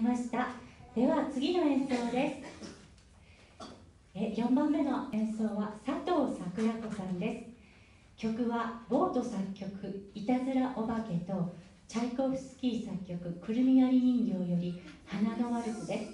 ました。では次の演奏です。4番目の演奏は佐藤桜子さんです。曲はボート作曲「いたずらお化け」とチャイコフスキー作曲「くるみ割り人形」より「花のワルツ」です。